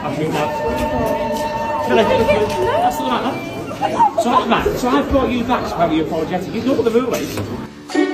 I think that's the matter. So I've brought you back to have you apologetic. You know what the rule is.